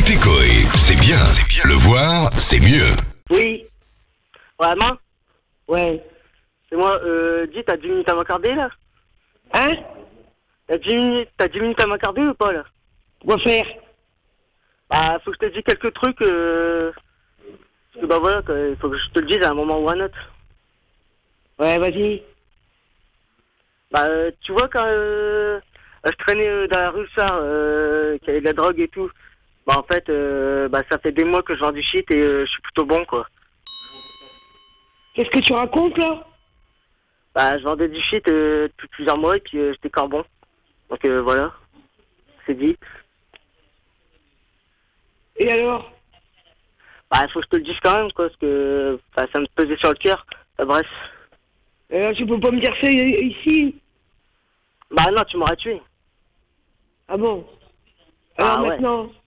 Écoutez Coé, c'est bien. Le voir, c'est mieux. Oui. Vraiment? Ouais. C'est moi, dis, t'as 10 minutes à m'accorder, là? Hein? T'as 10 minutes à m'accorder ou pas, là? Quoi faire? Bah, faut que je te dise quelques trucs, parce que bah voilà, il faut que je te le dise à un moment ou à un autre. Ouais, vas-y. Bah, tu vois, quand je traînais dans la rue le soir, qu'il y avait de la drogue et tout, bah en fait, bah ça fait des mois que je vends du shit et je suis plutôt bon, quoi. Qu'est-ce que tu racontes, là? Bah, je vendais du shit depuis plusieurs mois et puis j'étais quand bon. Donc voilà, c'est dit. Et alors? Bah, il faut que je te le dise quand même, quoi, parce que ça me pesait sur le cœur. Bref. Et là, tu peux pas me dire ça ici? Bah non, tu m'aurais tué. Ah bon? Alors maintenant? Ouais.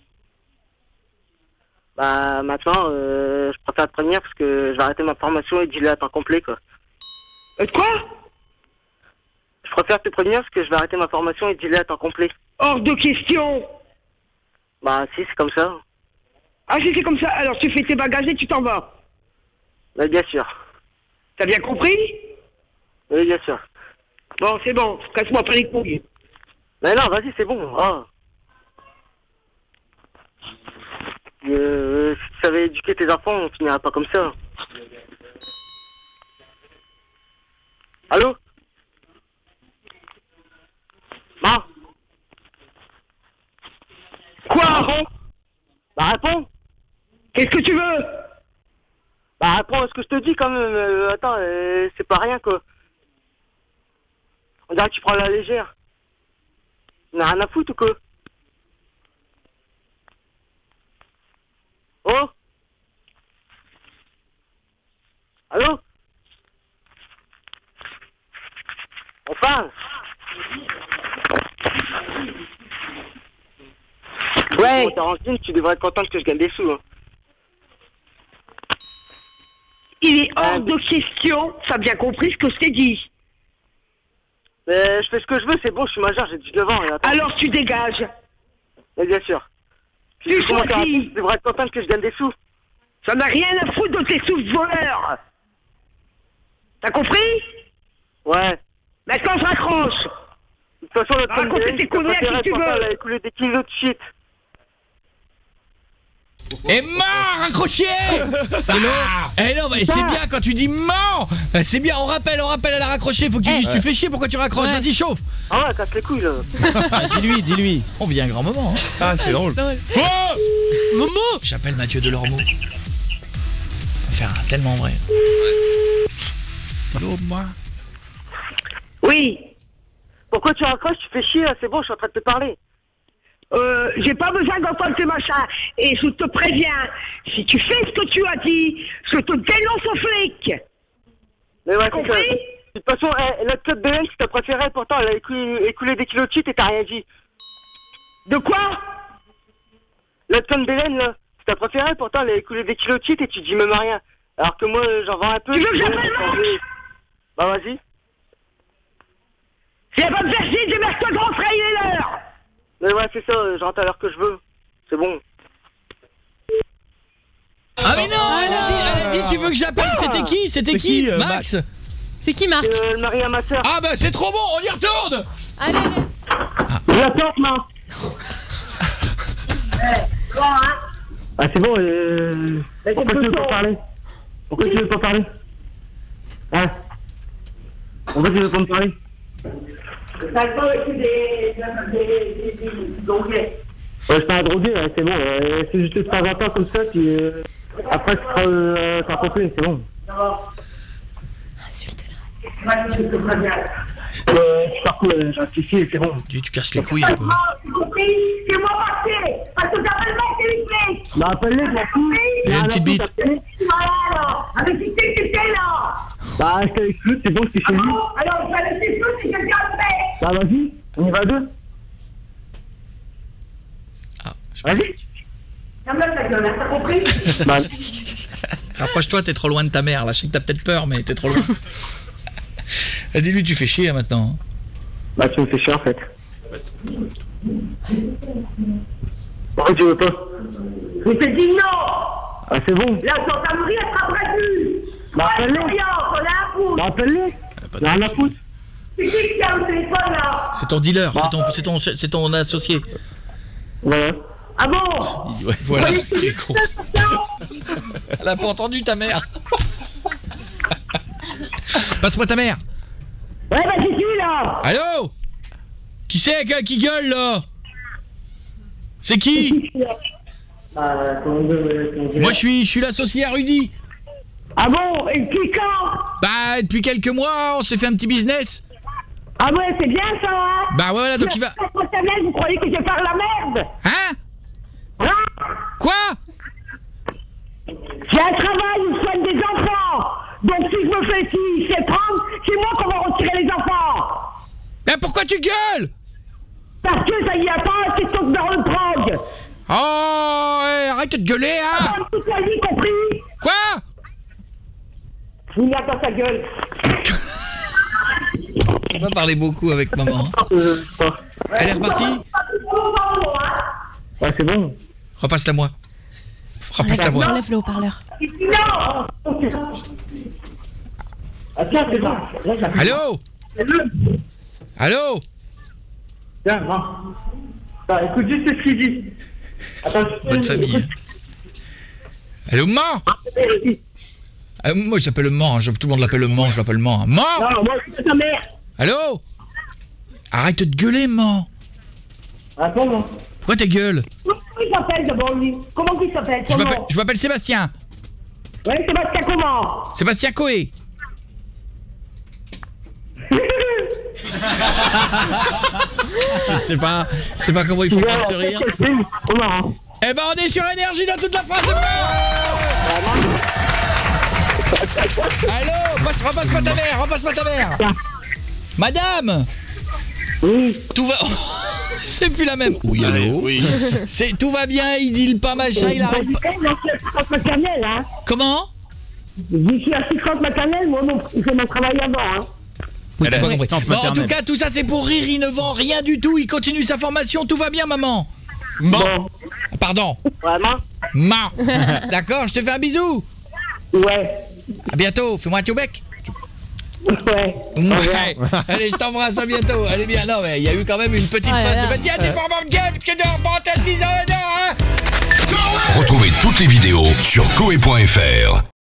Bah maintenant, je préfère te prévenir parce que je vais arrêter ma formation et dealer à temps complet, quoi. Quoi? Je préfère te prévenir parce que je vais arrêter ma formation et dealer à temps complet. Hors de question! Bah si, c'est comme ça. Ah si, c'est comme ça, alors tu fais tes bagages et tu t'en vas? Bah bien sûr. T'as bien compris? Oui, bien sûr. Bon, c'est bon, casse-moi pas les couilles. Mais non, vas-y, c'est bon. Oh. Si tu savais éduquer tes enfants, on finirait pas comme ça. Allô? Ma? Quoi? Bah réponds. Qu'est-ce que tu veux? Bah réponds à ce que je te dis quand même. Attends, c'est pas rien, quoi. On dirait que tu prends la légère. On a rien à foutre ou quoi? Oh? Allô? Enfin? Ouais. Quand t'es en ligne, tu devrais être contente que je gagne des sous. Hein. Il est hors de question, ça a bien compris ce que je t'ai dit. Mais je fais ce que je veux, c'est bon, je suis majeur, j'ai 19 ans. Et alors tu dégages. Mais bien sûr. Tu choisis. Tu devrais être contente que je gagne des sous. Ça n'a rien à foutre de tes sous voleurs. T'as compris? Ouais. Maintenant je raccroche. De toute façon, notre raconter tes conneries à qui tu veux. Elle a écoulé des kilos de shit. Et mort, raccroché. Eh non, mais c'est bien quand tu dis mort. C'est bien, on rappelle, elle a raccroché. Faut que tu dises, tu fais chier, pourquoi tu raccroches? Vas-y, chauffe. Ah ouais, casse les couilles là. Dis-lui. On vit un grand moment. Hein. Ah, c'est drôle. Oh Momo. J'appelle Mathieu Delormeau. Faire un tellement vrai. Allô, moi. Oui. Pourquoi tu raccroches? Tu fais chier là, c'est bon, je suis en train de te parler. J'ai pas besoin d'entendre ces machins. Et je te préviens, si tu fais ce que tu as dit, je te dénonce aux flics. Mais ouais, compris? De toute façon, la club de Hens, t'as préféré, pourtant elle a écoulé des kilos de shit et t'as rien dit. De quoi? La club d'Hélène, là, t'as préféré, pourtant elle a écoulé des kilos de shit et tu dis même rien. Alors que moi, j'en vends un peu. Tu veux que j'appelle Marc? Bah vas-y. Si elle va me faire chier, démerde-toi de rentrer, il est l'heure. Mais ouais, c'est ça, je rentre à l'heure que je veux. C'est bon. Ah mais non, elle a dit tu veux que j'appelle? C'était qui Max? C'est qui Marc? Le mari à ma soeur. Ah bah c'est trop bon, on y retourne. Allez. Je la porte, non. Ah c'est bon, pourquoi tu veux pas parler? Pourquoi tu veux pas parler? Hein? Pourquoi tu veux pas me parler? T'as le temps des drogués. Ouais, je suis pas un drogué, ouais, c'est bon. C'est juste de temps en temps comme ça, puis après tu seras compris, c'est bon. Insulte-la. J'amplifie, c'est bon. Tu casses les couilles un peu. C'est moi passé. Parce que t'appelles moi, c'est vite fait. Bah appelle-les, m'en fous. Il a une petite bite. Avec qui t'étais là? Bah je t'avais cru, c'est bon, c'est chez lui. Alors je vais laisser tout, c'est quelqu'un fait. Bah vas-y, on y va deux. Vas-y. Non mais ta gueule, t'as compris? Bah rapproche-toi, t'es trop loin de ta mère là. Je sais que t'as peut-être peur, mais t'es trop loin. Dis-lui, tu fais chier hein, maintenant. Bah tu me fais chier en fait. Pourquoi tu veux pas? Je t'ai dit non. Ah, c'est bon. La gendarmerie, elle sera prévenue. Bah, appelle-le. On a la foutre. Bah, appelle-le. Y'a rien à foutre. C'est qui qui a le téléphone, là? C'est ton dealer, c'est ton associé. Voilà. Ah bon? Ouais, voilà. Vous Il est con. Elle a pas entendu ta mère. Passe-moi ta mère. Ouais, bah, c'est qui, là? Allô? Qui c'est qui gueule là? C'est qui? Moi je suis l'associé à Rudy. Ah bon? Et depuis quand? Bah depuis quelques mois on s'est fait un petit business. Ah ouais, c'est bien ça, hein? Bah ouais, voilà, donc il va... Vous croyez que je vais faire la merde? Hein? Hein? Quoi? J'ai un travail où je soigne des enfants. Donc si je me fais prendre, c'est moi qu'on va retirer les enfants. Mais pourquoi tu gueules? Parce que ça y a pas, c'est ton dans le prog. Oh, ouais, arrête de gueuler, hein? Toute la vie compris. Quoi? Il a dans sa gueule. On va parler beaucoup avec maman. Elle est repartie? Ah, c'est bon. Repasse-la moi. Repasse-la moi. Enlève le haut-parleur. Non. Ah tiens, c'est bon. Allô? Allô? Tiens, va. Attends, écoute juste ce qu'il dit. Attends, Bonne famille. Allô, maman? Moi j'appelle le Mans, tout le monde l'appelle le Mans, je l'appelle le Mans. Mans! Non, moi c'est ta mère. Allô? Arrête de gueuler, Mans. Attends, non. Pourquoi ta gueule? Comment il s'appelle d'abord lui? Comment il s'appelle? Je m'appelle Sébastien. Ouais, Sébastien comment? Sébastien Coé. C'est pas comment il faut faire ce rire. Trop marrant. Eh ben on est sur énergie dans toute la France. Allô, repasse-moi ta mère. Madame. Oui. Tout va. C'est plus la même. Oui, allô. Oui. Tout va bien, il dit pas machin, il arrête pas. Assistante maternelle, hein? Comment? Je suis assistante maternelle, moi, je fais mon travail avant, hein? Oui, tu m'as compris. Bon, en tout cas, tout ça c'est pour rire, il ne vend rien du tout, il continue sa formation, tout va bien, maman. Bon. Pardon. Vraiment? Ma. D'accord, je te fais un bisou. Ouais. À bientôt, fais-moi un bec. Ouais. Ouais. Allez, je t'embrasse, à bientôt. Allez bien, non mais il y a eu quand même une petite phase de bâtiment, t'es pas mon gueule, que de remonter le bison, hein. Retrouvez toutes les vidéos sur koé.fr.